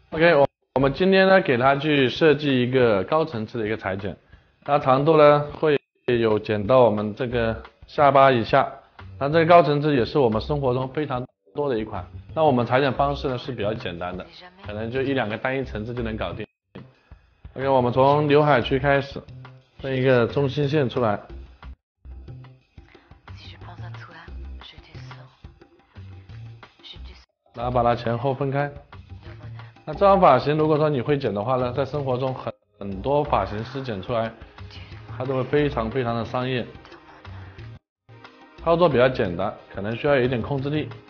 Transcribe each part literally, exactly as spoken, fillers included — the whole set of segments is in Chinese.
OK，我我们今天呢给它去设计一个高层次的一个裁剪，它长度呢会有剪到我们这个下巴以下，那这个高层次也是我们生活中非常多的一款。那我们裁剪方式呢是比较简单的，可能就一两个单一层次就能搞定。OK，我们从刘海区开始，分一个中心线出来，然后把它前后分开。那这张发型，如果说你会剪的话呢，在生活中很很多发型师剪出来，它都会非常非常的商业。操作比较简单，可能需要有一点控制力。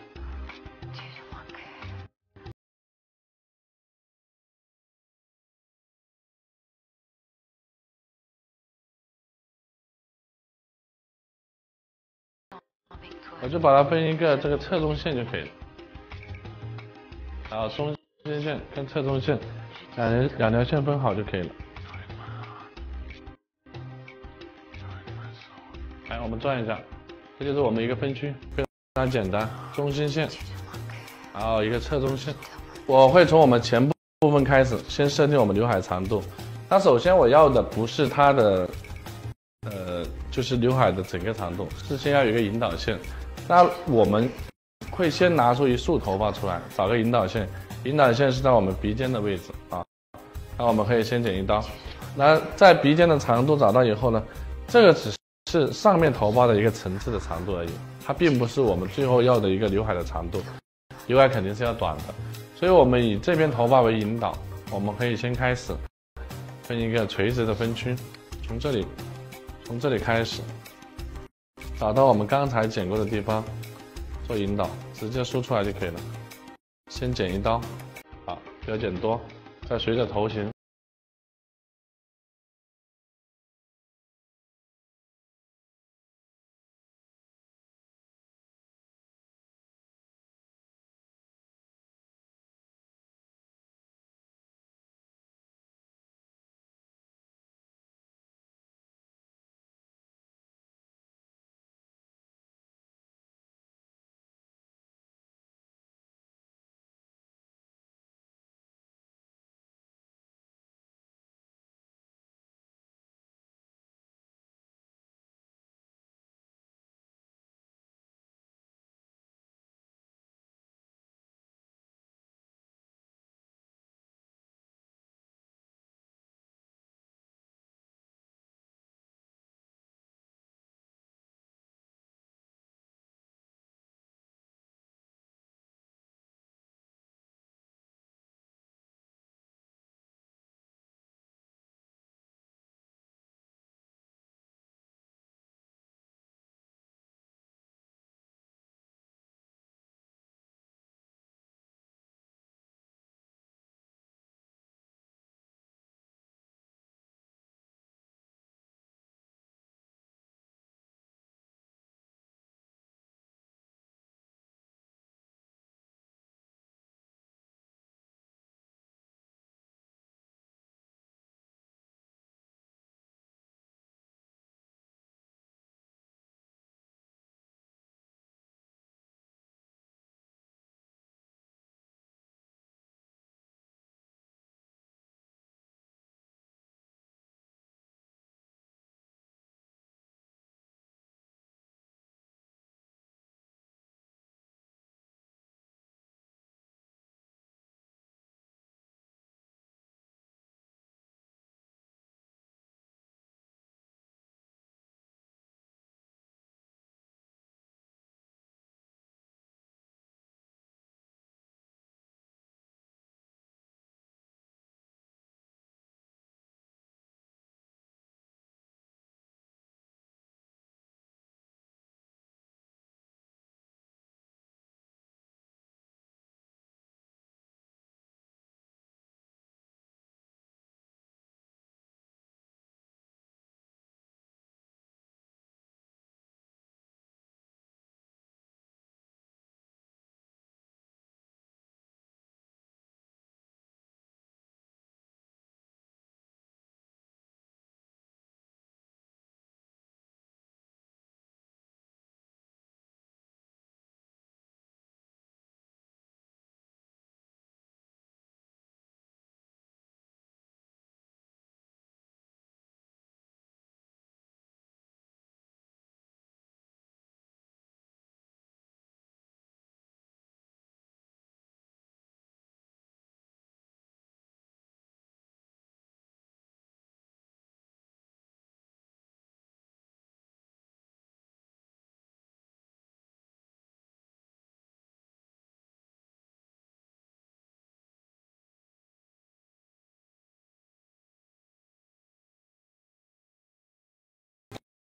我就把它分一个这个侧中线就可以了，然后中间线跟侧中线两条两条线分好就可以了。来，我们转一下，这就是我们一个分区，非常简单，中心线，然后一个侧中线。我会从我们前部部分开始，先设定我们刘海长度。那首先我要的不是它的，呃，就是刘海的整个长度，是先要有一个引导线。那我们会先拿出一束头发出来，找个引导线，引导线是在我们鼻尖的位置啊。那我们可以先剪一刀。那在鼻尖的长度找到以后呢，这个只是上面头发的一个层次的长度而已，它并不是我们最后要的一个刘海的长度。刘海肯定是要短的，所以我们以这边头发为引导，我们可以先开始分一个垂直的分区，从这里从这里开始。找到我们刚才剪过的地方做引导，直接输出来就可以了。先剪一刀，好，不要剪多，再随着头型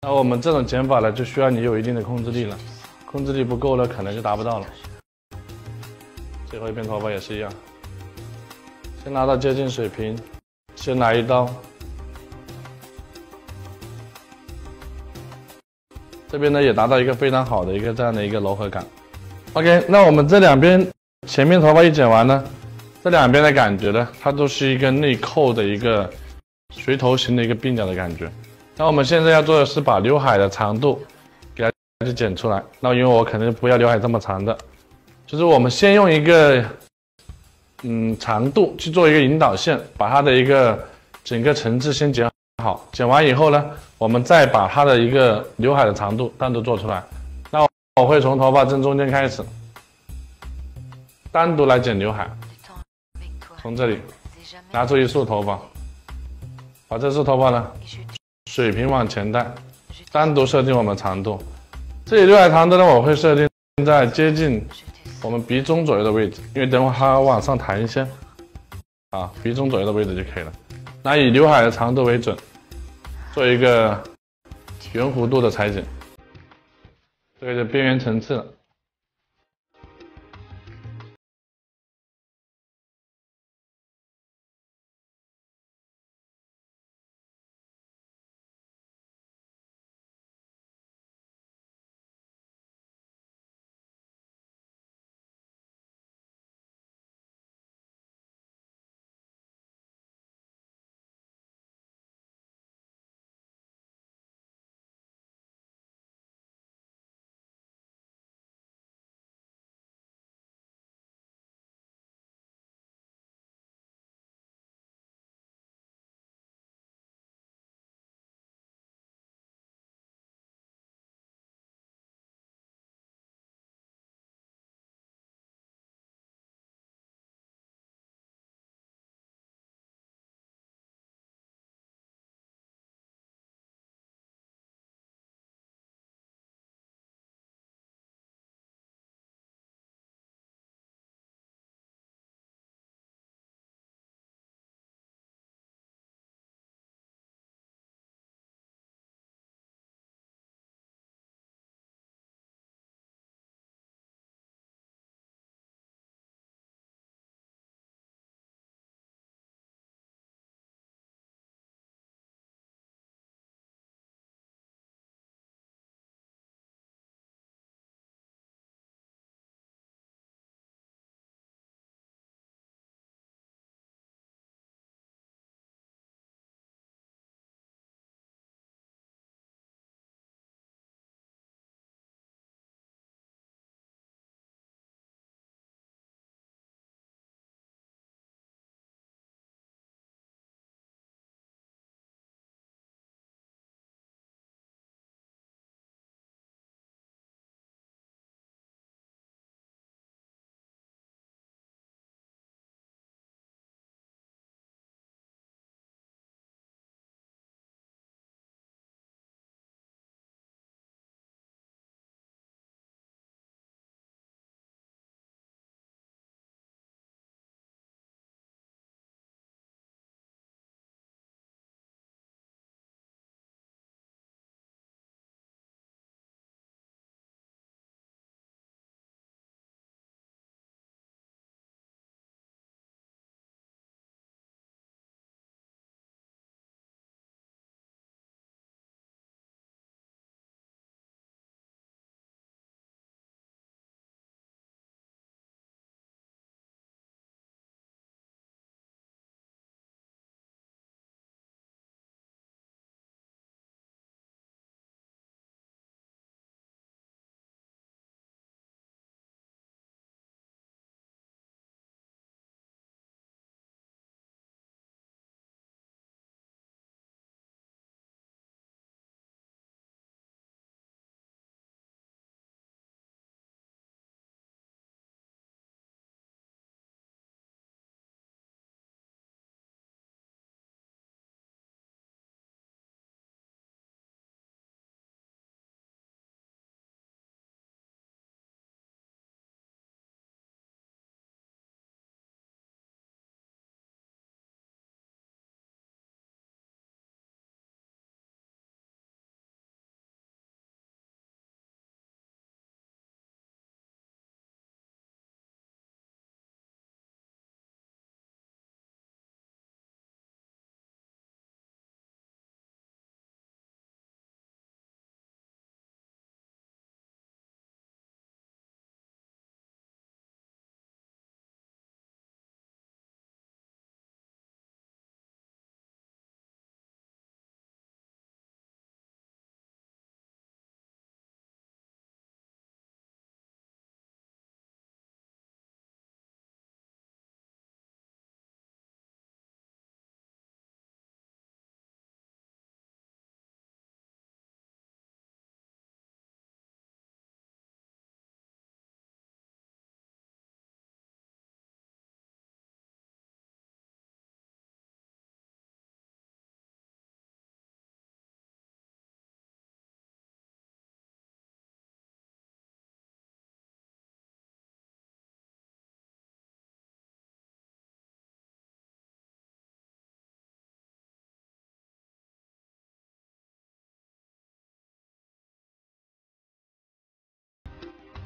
那我们这种剪法呢，就需要你有一定的控制力了，控制力不够了，可能就达不到了。最后一边头发也是一样，先拉到接近水平，先来一刀。这边呢也达到一个非常好的一个这样的一个柔和感。OK， 那我们这两边前面头发一剪完呢，这两边的感觉呢，它都是一个内扣的一个随头型的一个鬓角的感觉。那我们现在要做的是把刘海的长度给它去剪出来。那因为我肯定不要刘海这么长的，就是我们先用一个嗯长度去做一个引导线，把它的一个整个层次先剪好。剪完以后呢，我们再把它的一个刘海的长度单独做出来。那我会从头发正中间开始，单独来剪刘海，从这里拿出一束头发，把这束头发呢水平往前带，单独设定我们长度。这里刘海长度呢，我会设定在接近我们鼻中左右的位置，因为等会儿它往上弹一些，啊，鼻中左右的位置就可以了。那以刘海的长度为准，做一个圆弧度的裁剪，这个就边缘层次了。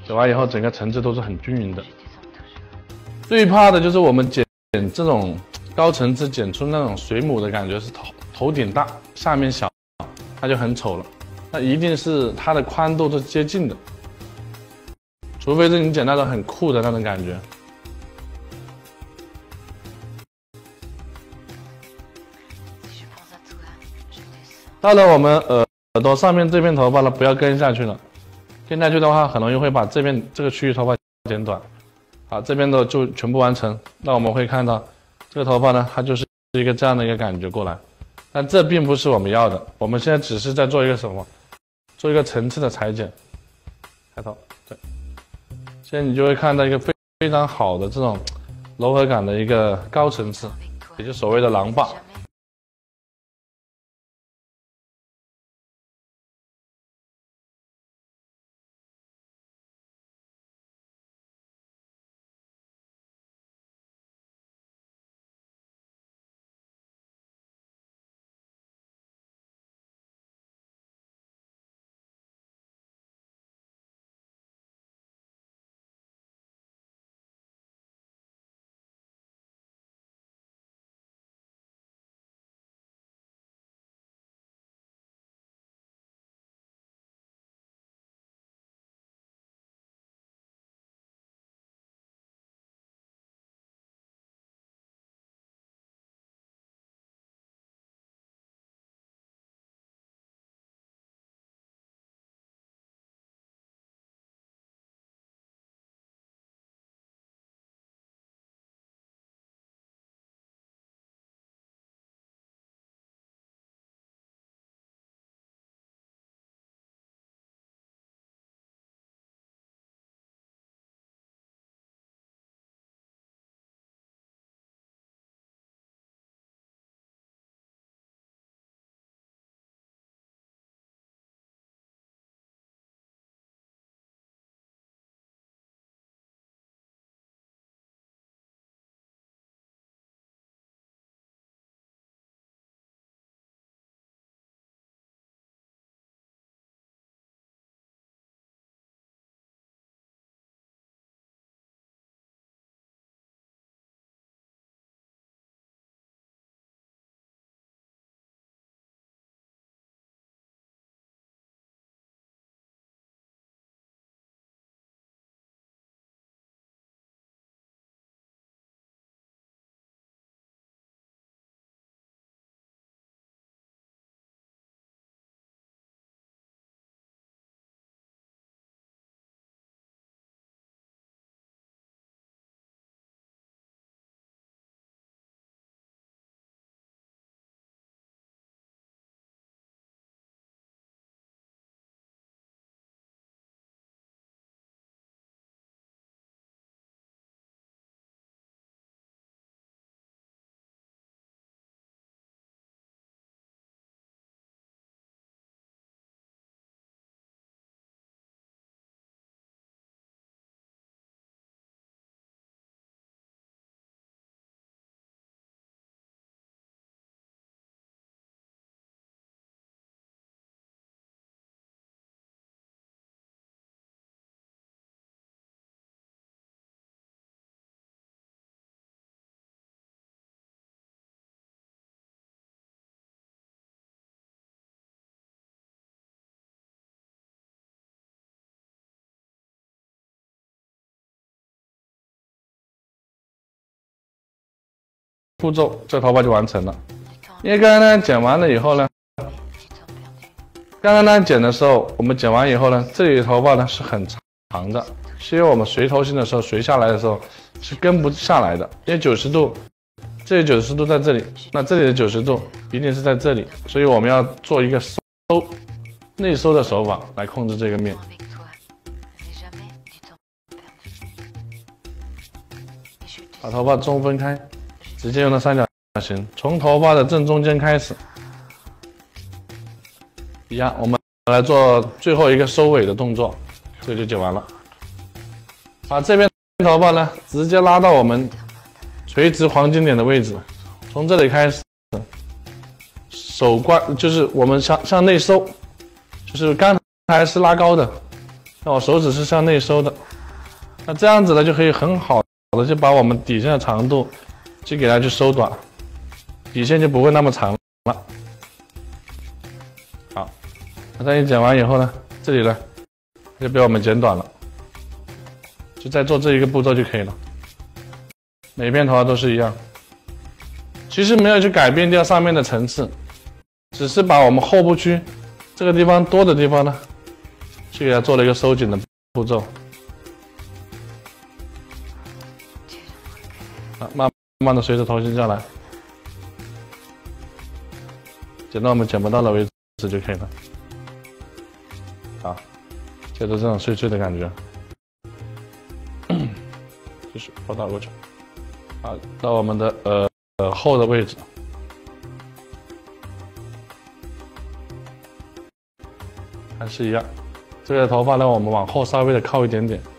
剪完以后整个层次都是很均匀的。最怕的就是我们剪这种高层次剪出那种水母的感觉，是头头顶大下面小，它就很丑了。那一定是它的宽度是接近的，除非是你剪那种很酷的那种感觉。到了我们耳耳朵上面这片头发呢，不要跟下去了，跟下去的话很容易会把这边这个区域头发剪短。好，这边的就全部完成。那我们会看到这个头发呢，它就是一个这样的一个感觉过来，但这并不是我们要的。我们现在只是在做一个什么？做一个层次的裁剪。开头，对，现在你就会看到一个非非常好的这种柔和感的一个高层次，也就是所谓的狼发。步骤，这头发就完成了。因为刚刚呢剪完了以后呢，刚刚呢剪的时候，我们剪完以后呢，这里的头发呢是很长的，是因为我们随头型的时候随下来的时候是跟不下来的，因为九十度，这里九十度在这里，那这里的九十度一定是在这里，所以我们要做一个收内收的手法来控制这个面。把头发中分开，直接用的三角形，从头发的正中间开始，一样，我们来做最后一个收尾的动作，这个就剪完了。把这边头发呢，直接拉到我们垂直黄金点的位置，从这里开始，手关就是我们向向内收，就是刚才是拉高的， 那我手指是向内收的，那这样子呢就可以很好的就把我们底线的长度就给它去收短，底线就不会那么长了。好，那当你剪完以后呢，这里呢就被我们剪短了，就再做这一个步骤就可以了。每片头发都是一样，其实没有去改变掉上面的层次，只是把我们后部区这个地方多的地方呢，去给它做了一个收紧的步骤。啊，慢慢的随着头型下来，剪到我们剪不到的为止就可以了。好，接着这种碎碎的感觉，继续拨打过去。好，到我们的呃呃后的位置，还是一样。这个头发呢，我们往后稍微的靠一点点。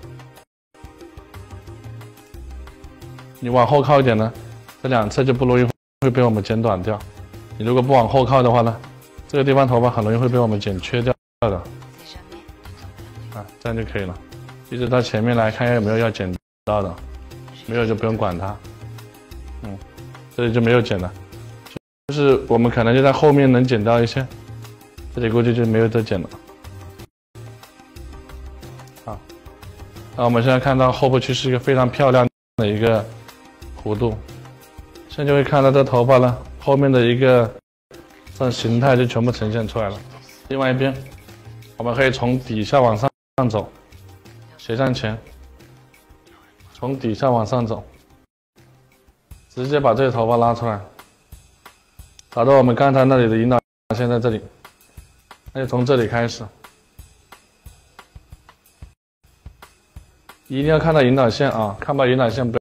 你往后靠一点呢，这两侧就不容易会被我们剪短掉。你如果不往后靠的话呢，这个地方头发很容易会被我们剪缺掉的。啊，这样就可以了。一直到前面来看一下有没有要剪到的，没有就不用管它。嗯，这里就没有剪了，就是我们可能就在后面能剪到一些，这里估计就没有得剪了。好，那我们现在看到后部区是一个非常漂亮的一个弧度，现在就会看到这头发呢后面的一个这种形态就全部呈现出来了。另外一边，我们可以从底下往上走，斜向前，从底下往上走，直接把这个头发拉出来，找到我们刚才那里的引导线在这里，那就从这里开始，一定要看到引导线啊，看不到引导线不要。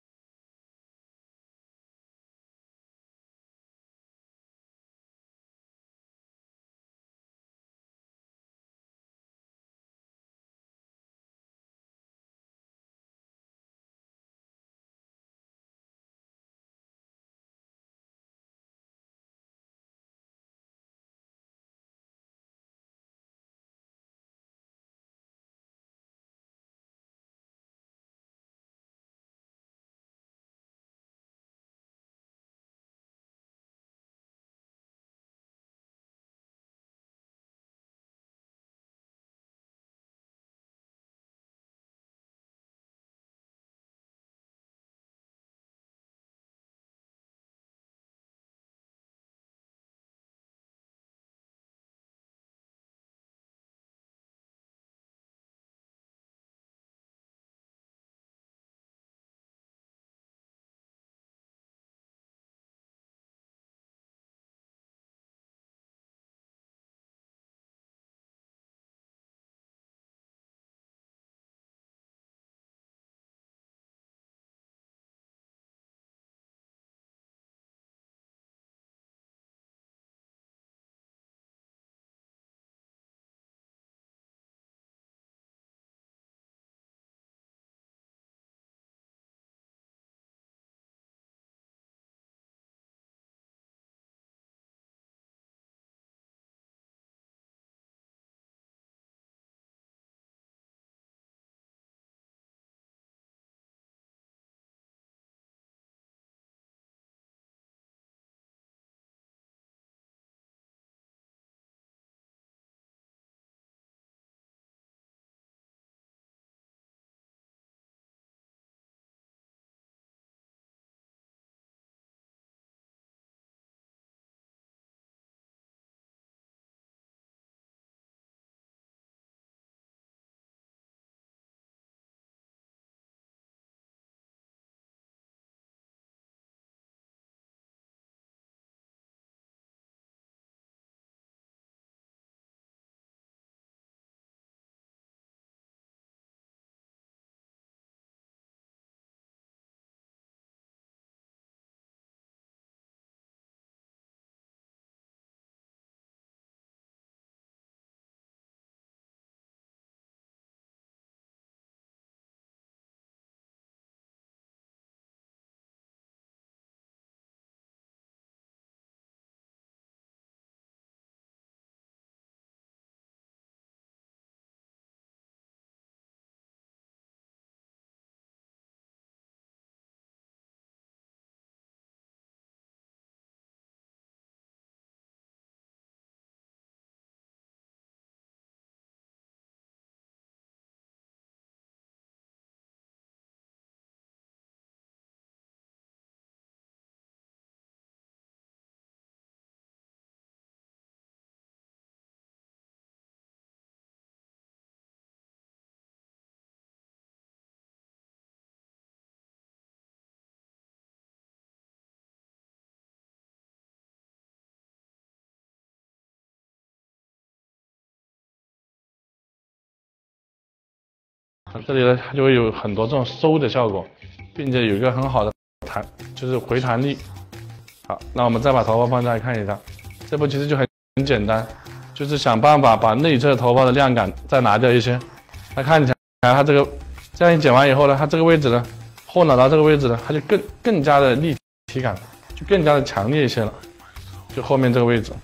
这里呢，它就会有很多这种收的效果，并且有一个很好的弹，就是回弹力。好，那我们再把头发放下来看一下，这步其实就很很简单，就是想办法把内侧头发的亮感再拿掉一些。它看起来它这个这样一剪完以后呢，它这个位置呢，后脑勺这个位置呢，它就更更加的立体感，就更加的强烈一些了。就后面这个位置，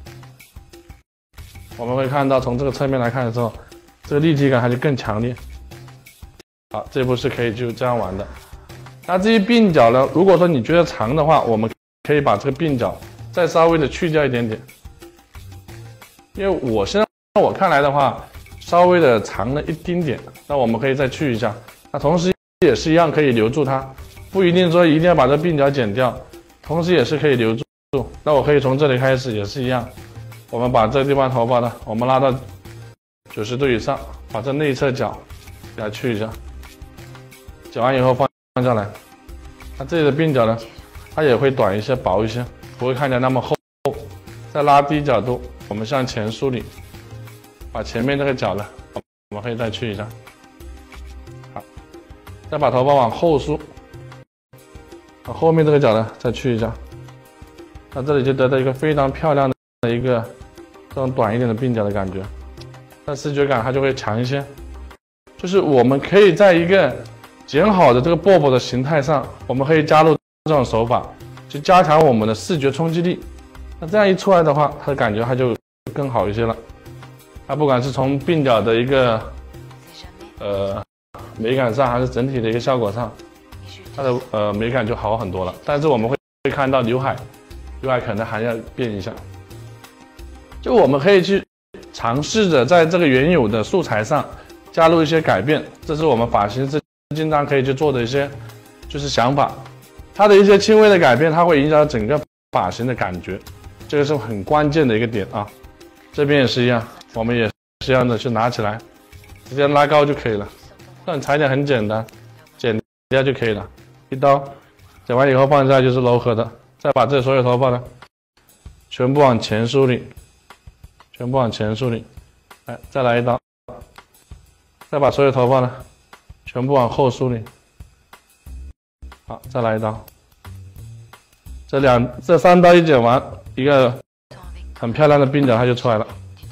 我们会看到从这个侧面来看的时候，这个立体感它就更强烈。好，这步是可以就这样玩的。那至于鬓角呢，如果说你觉得长的话，我们可以把这个鬓角再稍微的去掉一点点，因为我现在我看来的话，稍微的长了一丁点，那我们可以再去一下。那同时也是一样可以留住它，不一定说一定要把这鬓角剪掉，同时也是可以留住。那我可以从这里开始也是一样，我们把这地方头发呢，我们拉到九十度以上，把这内侧角给它去一下。剪完以后放放下来，那这里的鬓角呢，它也会短一些、薄一些，不会看起来那么厚。再拉低角度，我们向前梳理，把前面这个角呢，我们可以再去一下。好，再把头发往后梳，把后面这个角呢再去一下。那这里就得到一个非常漂亮的一个这种短一点的鬓角的感觉，那视觉感它就会强一些。就是我们可以在一个剪好的这个饽饽的形态上，我们可以加入这种手法，去加强我们的视觉冲击力。那这样一出来的话，它的感觉它就更好一些了。它不管是从鬓角的一个呃美感上，还是整体的一个效果上，它的呃美感就好很多了。但是我们会会看到刘海，刘海可能还要变一下。就我们可以去尝试着在这个原有的素材上加入一些改变，这是我们发型师经常可以去做的一些就是想法。它的一些轻微的改变，它会影响整个发型的感觉，这个是很关键的一个点啊。这边也是一样，我们也是一样的去拿起来，直接拉高就可以了。这种裁剪很简单，剪一下就可以了，一刀剪完以后放下就是柔和的。再把这所有头发呢，全部往前梳理，全部往前梳理，哎，再来一刀，再把所有头发呢，全部往后梳理，好，再来一刀。这两这三刀一剪完，一个很漂亮的鬓角它就出来了。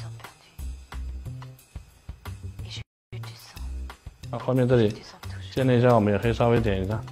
那后面这里建立一下，我们也可以稍微点一下。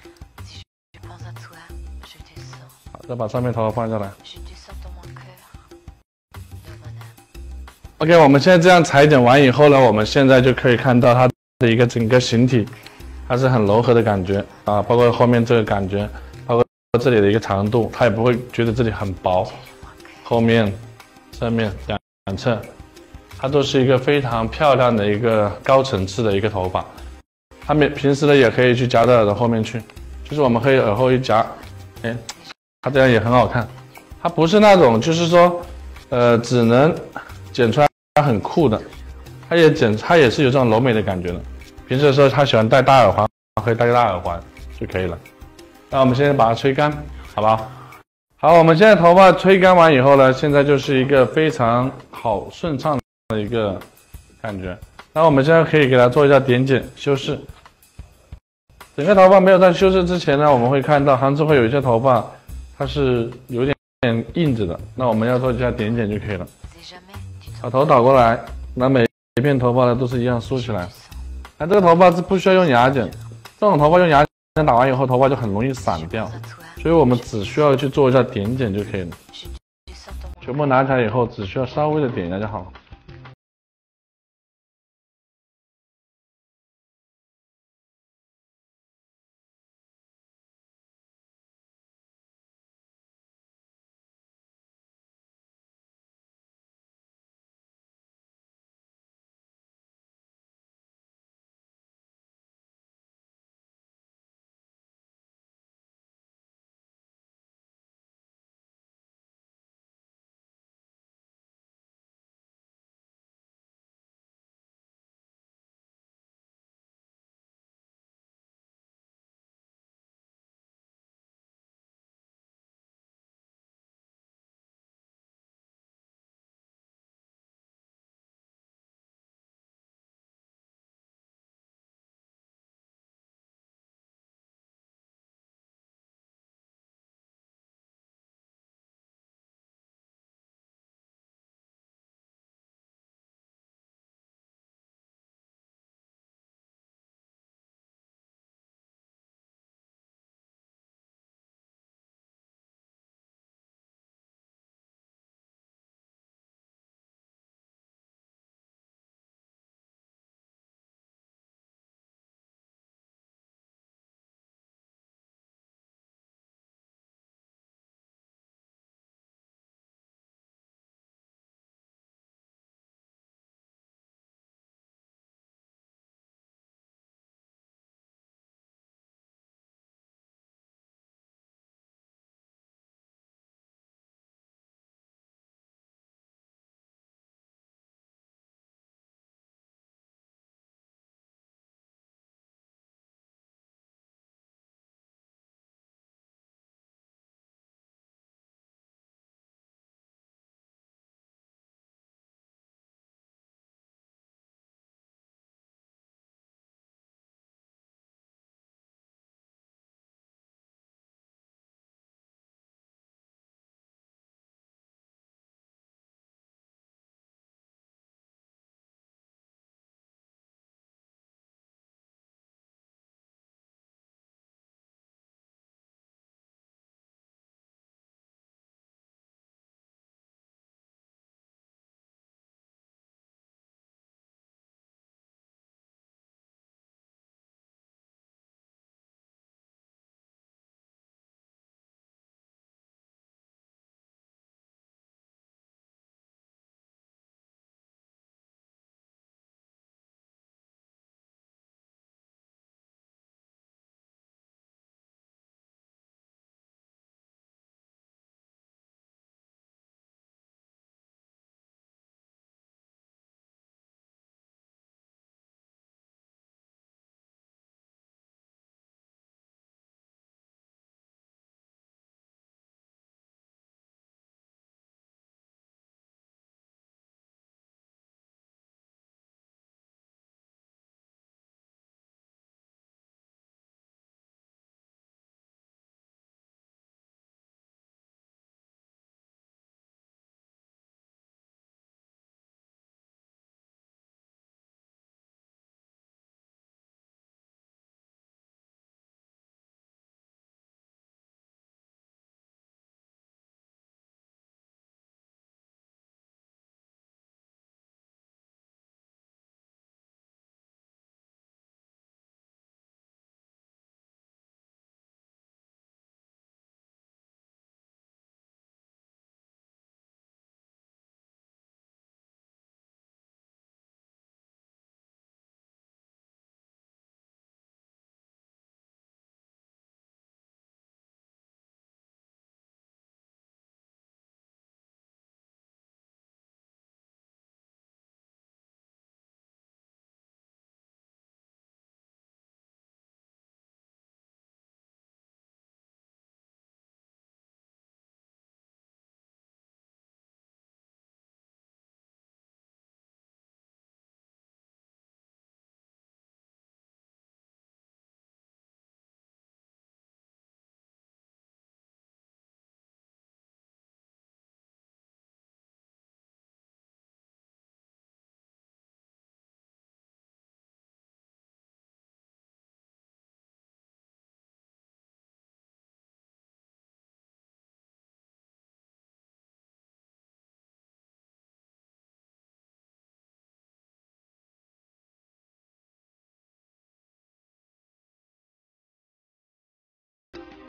好，再把上面头发放下来。OK， 我们现在这样裁剪完以后呢，我们现在就可以看到它的一个整个形体，它是很柔和的感觉啊，包括后面这个感觉，包括这里的一个长度，它也不会觉得这里很薄。后面、侧面两两侧，它都是一个非常漂亮的一个高层次的一个头发。它们平时呢也可以去夹到耳朵后面去，就是我们可以耳后一夹，哎，它这样也很好看。它不是那种就是说，呃，只能剪出来它很酷的，它也剪，它也是有这种柔美的感觉的。平时的时候，他喜欢戴大耳环，可以戴个大耳环就可以了。那我们现在把它吹干，好不好？好，我们现在头发吹干完以后呢，现在就是一个非常好顺畅的一个感觉。那我们现在可以给它做一下点剪修饰。整个头发没有在修饰之前呢，我们会看到还是会有一些头发它是有点硬着的，那我们要做一下点剪就可以了。把头倒过来，那每一片头发呢都是一样梳起来。那这个头发是不需要用牙剪，这种头发用牙剪打完以后，头发就很容易散掉，所以我们只需要去做一下点剪就可以了。全部拿起来以后，只需要稍微的点一下就好了。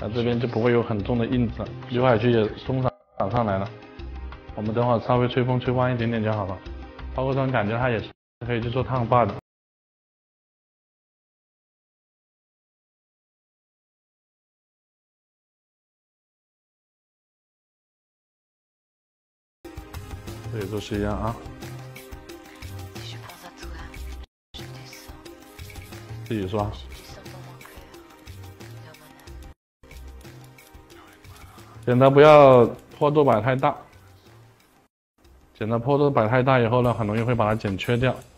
那这边就不会有很重的印子，刘海区也松散长上来了。我们等会儿稍微吹风吹弯一点点就好了。包括这种感觉，它也是可以去做烫发的。这里都是一样啊。自己刷。剪刀不要坡度摆太大，剪刀坡度摆太大以后呢，很容易会把它剪缺掉。